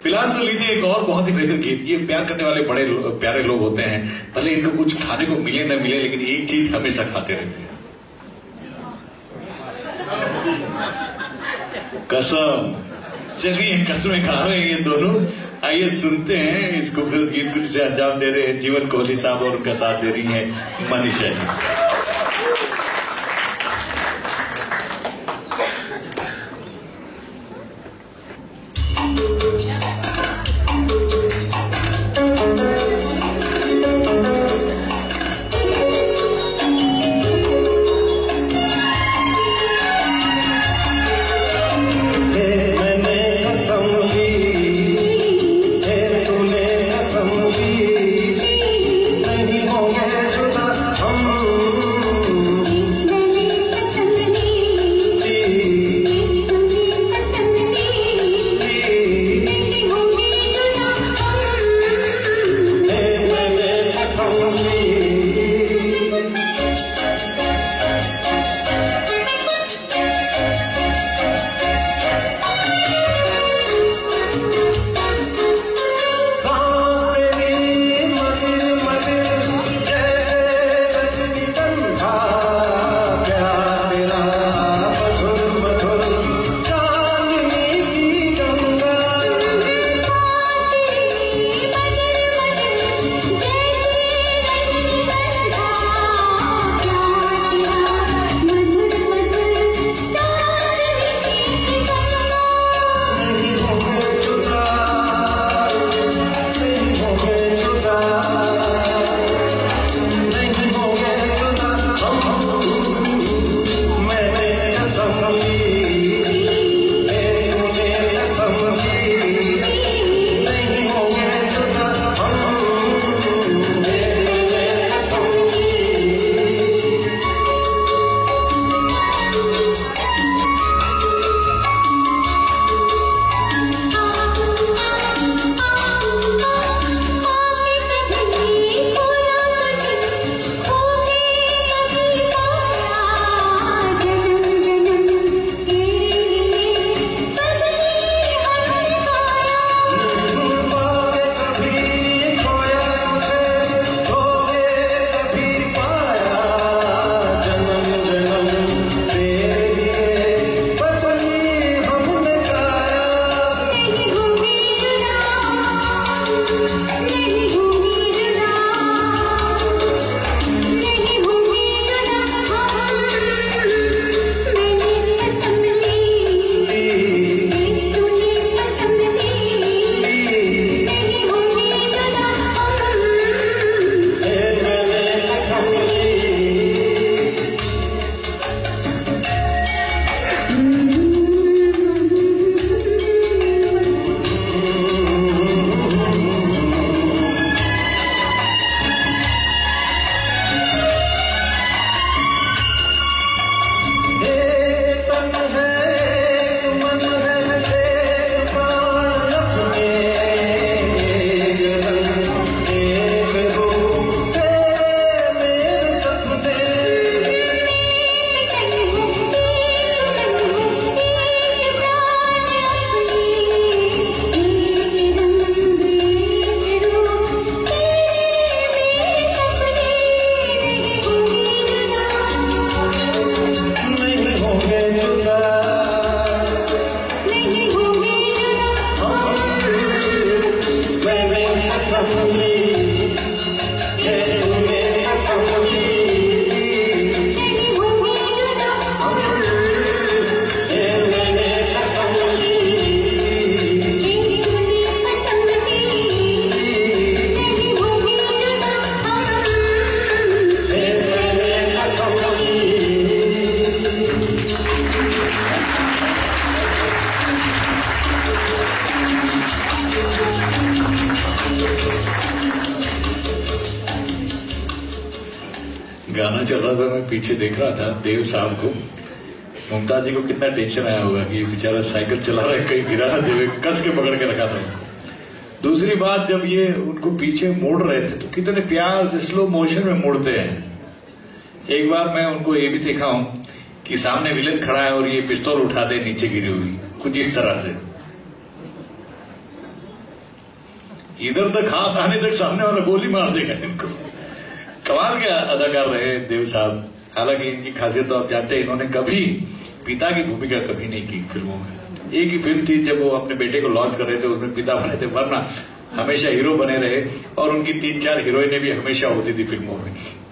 फिलहाल तो लीजिए एक और बहुत ही बेहतर गीत। ये प्यार करने वाले बड़े प्यारे लोग होते हैं, भले इनको कुछ खाने को मिले न मिले, लेकिन एक चीज हमेशा खाते रहते हैं, कसम। चलिए कसमें खा रहे हैं ये दोनों। आइए सुनते हैं इस खूबसूरत गीत को जिसे अंजाम दे रहे हैं जीवन कोहली साहब और उनका साथ दे रही हैं मनीषा जी। गाना चल रहा था, मैं पीछे देख रहा था देव साहब को, मुमताज जी को कितना टेंशन आया होगा कि बेचारा साइकिल चला रहा है, कहीं गिरा ना देवे, कस के पकड़ के रखा था। दूसरी बात, जब ये उनको पीछे मोड़ रहे थे तो कितने प्यार से स्लो मोशन में मोड़ते हैं। एक बार मैं उनको ये भी देखा हूं कि सामने विलेन खड़ा है और ये पिस्तौल उठा दे नीचे गिरी हुई, कुछ इस तरह से। इधर तक हाथ आने तक सामने वाला गोली मार देगा इनको। कमाल के अदाकार रहे देव साहब। हालांकि इनकी खासियत तो आप जानते हैं, इन्होंने कभी पिता की भूमिका कभी नहीं की फिल्मों में। एक ही फिल्म थी जब वो अपने बेटे को लॉन्च कर रहे थे, उसमें पिता बने थे, वरना हमेशा हीरो बने रहे। और उनकी 3-4 हीरोइनें भी हमेशा होती थी फिल्मों में।